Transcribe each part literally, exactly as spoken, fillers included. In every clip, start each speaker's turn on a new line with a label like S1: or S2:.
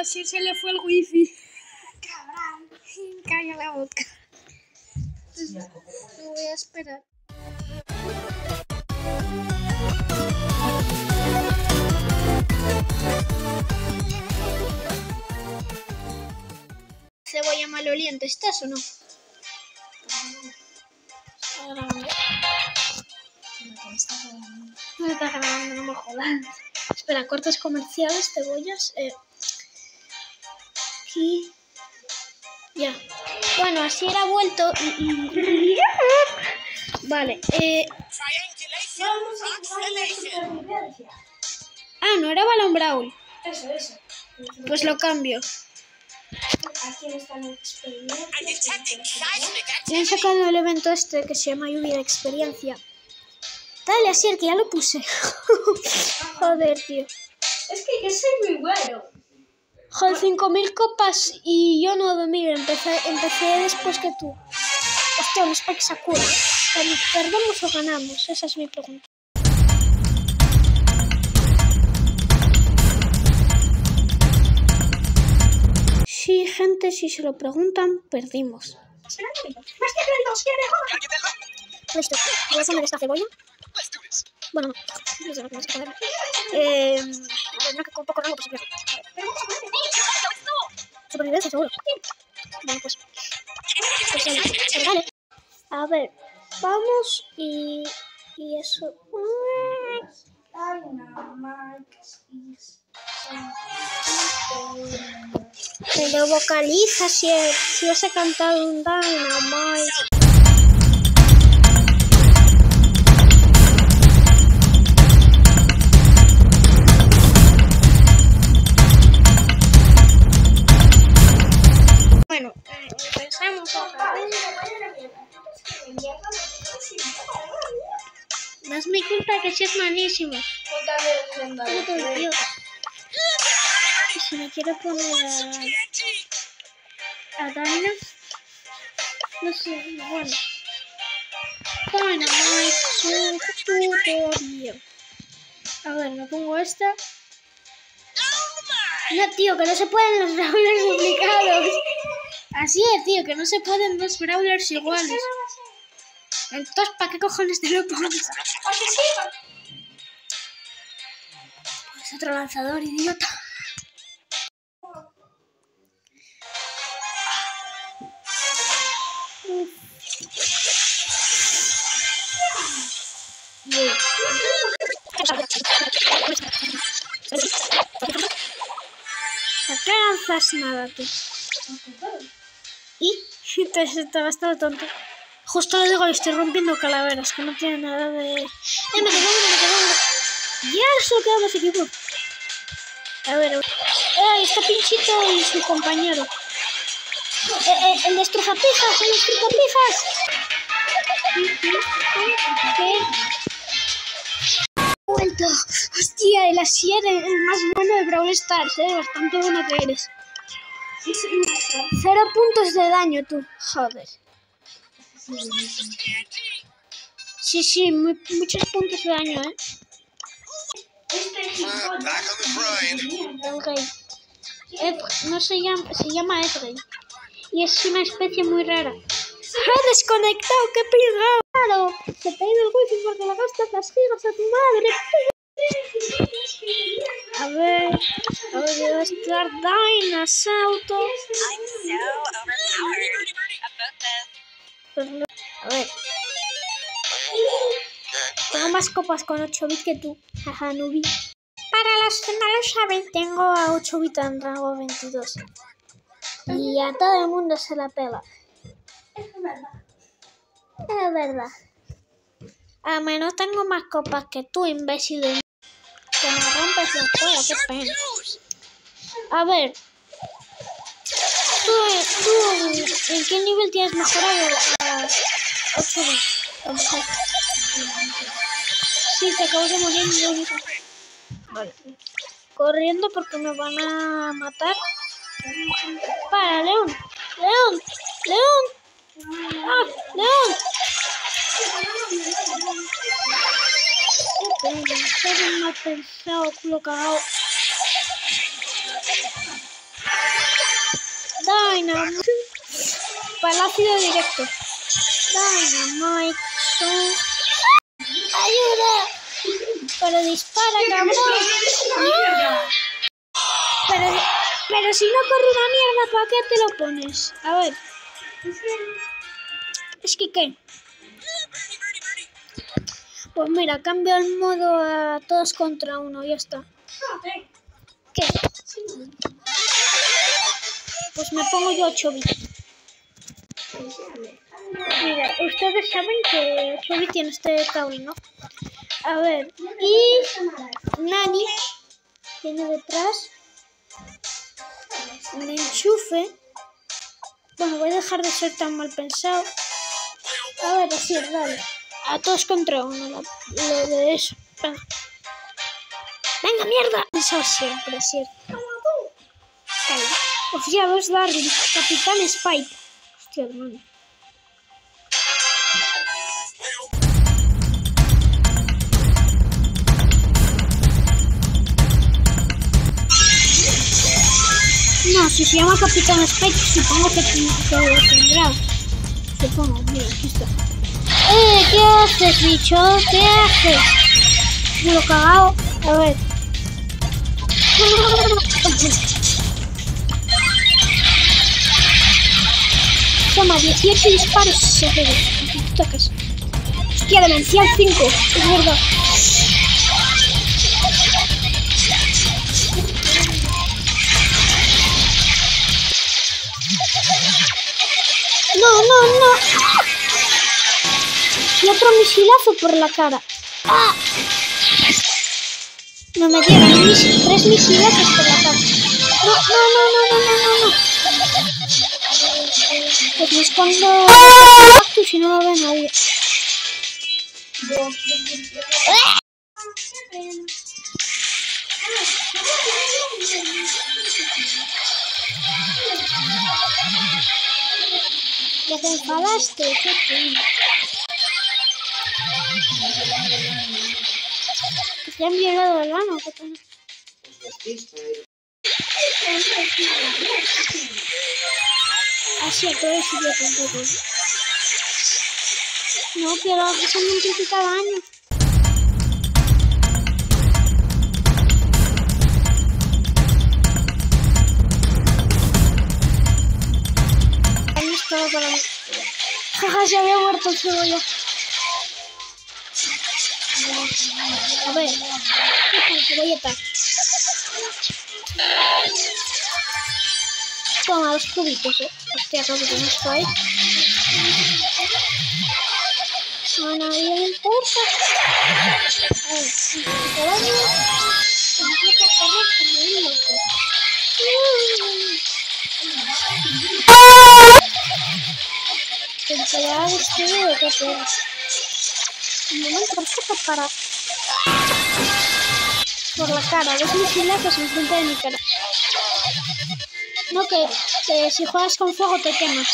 S1: a Sir se le fue el wifi. Cabrón. Calla la boca. Me voy a esperar. Cebolla maloliente, ¿estás o no? Está grabando. No me está grabando, no me jodas. Espera, cortes comerciales, cebollas. Eh. Aquí. Ya. Bueno, así era vuelto y... y... Vale, eh... Ah, no era Balón Brawl.
S2: Eso, eso.
S1: Pues lo cambio.
S2: Aquí está la experiencia.
S1: Me han sacado el evento este que se llama Lluvia de Experiencia. Dale, así que ya lo puse. Joder, tío.
S2: Es que yo soy muy bueno.
S1: Joder, cinco mil copas y yo nueve mil. Empecé, empecé después que tú. Hostia, un Spike Sakura. ¿Perdemos o ganamos? Esa es mi pregunta. Sí, gente, si se lo preguntan, perdimos.
S2: Espera un momento. ¡Más que créditos! ¡Quiere joder!
S1: Listo. Voy a poner esta cebolla. Bueno, no. No sé lo que más poner. Eh... A ver, no, que con poco rango, pues pierdo. Supervivencia, seguro. Bueno, pues... Pues ya, pues dale. A ver, vamos y... Y eso... Pero vocaliza si, si os he cantado un Dynamite. Bueno, empezamos otra vez. No es mi culpa que seas malísimo. Puto idiota. Y si me quiero poner a... a Dyna... No sé, bueno. Dynamite, su tutorial. A ver, me pongo esta. No, tío, que no se pueden los brawlers duplicados. Así es, tío, que no se pueden dos brawlers iguales. Entonces, ¿para qué cojones te lo pones? Pues otro lanzador, idiota. ¿Para qué lanzas nada, tú? ¿Y? Entonces estaba hasta tonto. Justo lo digo, estoy rompiendo calaveras, que no tiene nada de... ¡Eh, me quedo uno, me quedo uno! ¡Ya solo quedan dos equipos! A ver, eh, está Pinchito y su compañero. Eh, eh, el destrozapijas, el destrozapijas. ¿Qué? Vuelto. Hostia, el Asier, el más bueno de Brawl Stars, eh, bastante bueno que eres. Cero puntos de daño, tú. Joder. Sí, sí, muy, muchos puntos de daño, ¿eh? Edgay. Ed, no se llama, se llama Edgay. Y es una especie muy rara. ¡Ha desconectado! ¡Qué pringao! ¡Claro! Se te ha ido el wifi porque le gastas las gigas a tu madre. A ver, a ver, debe estar Dynas Auto. A ver. Tengo más copas con ocho bits que tú. Jaja, Nubi. Para los que no lo saben, tengo a ocho bits en rango veintidós. Y a todo el mundo se la pela.
S2: Es verdad.
S1: Es verdad. A menos tengo más copas que tú, imbécil. Que me rompes la cola, qué pena. A ver. ¿Tú, tú en qué nivel tienes mejorado a ocho bits? Sí, te acabo de morir. Vale. Corriendo porque me van a matar. Para, León. León. León. Ah, León. Qué pena. Soy un mal pensado, culo cagado. Dynamite. Palacio directo. Dynamite. ¡Ayuda! Pero dispara, cabrón. ¡Ah! Pero, pero si no corre una mierda, ¿para qué te lo pones? A ver. Es que, ¿qué? Pues mira, cambio el modo a todos contra uno, ya está. ¿Qué? Pues me pongo yo ocho bits. Mira, ustedes saben que ocho bits tiene este cable, ¿no? A ver, y Nani tiene detrás un enchufe. Bueno, voy a dejar de ser tan mal pensado. A ver, así, vale. A todos contra uno, lo, lo de eso. Venga, ¡venga, mierda! Eso siempre, cierto. Vale. Oficiados Darwin, Capitán Spike. Hostia, hermano. No, si se llama Capitán Spike, supongo que, que lo tendrá. Supongo, mira, aquí está. ¡Eh! ¿Qué haces, bicho? ¿Qué haces? Me lo he cagado. A ver. Toma, dieciocho disparos seguidos. Tocas. Hostia, demencial cinco. Es verdad. No, no, no. Y otro misilazo por la cara. ¡Ah! No me dieron mis, tres misilazos por la cara. No, no, no, no, no, no, no, no. Pues me escondo y si no lo ve nadie. ¡Ah! Ya te enfadaste, qué pena. ¿Te han violado el ano? ¿Qué pena? Así, a todo eso yo tampoco. No, pero eso me amplifica daño. Para mí. Jaja, se había muerto el cebolla. A ver, el cebolleta. Toma los cubitos, eh. Hostia, creo que tengo esto ahí. A nadie le importa. A ver, un caballo. Empieza a correr como un loco. Que se ha destruido, qué pena. Un momento, ¿por qué para? Por la cara, dos misilazos enfrente de mi cara. No, que, que si juegas con fuego te quemas.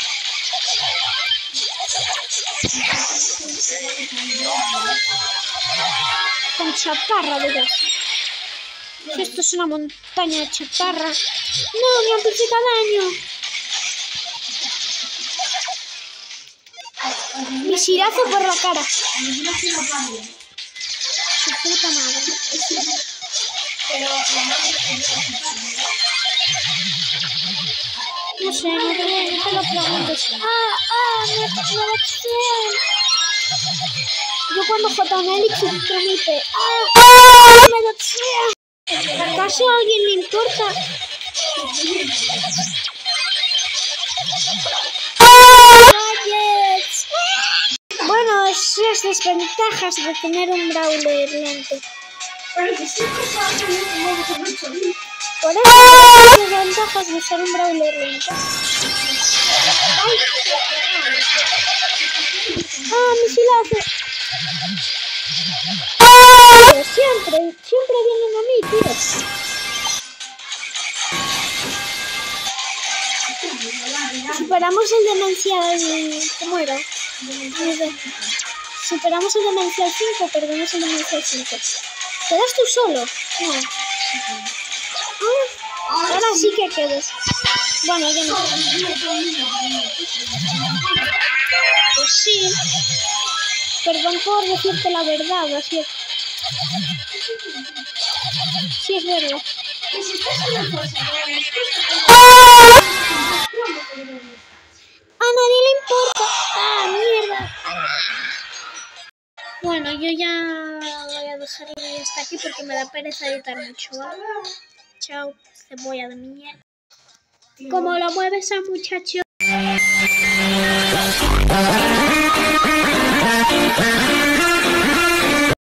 S1: Con chatarra, verás. Si esto es una montaña de chatarra. No, me amplifica daño. Misilazo por la cara. Su puta madre. No sé, no te, no te lo preguntes. ¡Ah, ah! ¡Me, me boxean! Yo cuando J Nelix filtró mi I P. ¡Ah, ah! ¡Me boxean! ¿Acaso a alguien le importa? Bueno, es las desventajas de tener un brawler lento. Por eso las desventajas de ser un brawler lento. ¡Ah, misilazo! Pero siempre, siempre vienen a mí, tío. Superamos el demencial... ¿Cómo era? Superamos el demencial cinco, perdemos el demencial cinco. ¿Quedas tú solo? No. Ah, ahora sí que quedas. Bueno, yo no sé. Pues sí. Perdón por decirte la verdad, así es. Sí, es verdad. A nadie le importa. ¡Ah, mierda! Bueno, yo ya voy a dejarlo hasta aquí porque me da pereza editar mucho, ¿vale? Chao, cebolla de mierda. ¿Cómo lo mueve esa muchacho?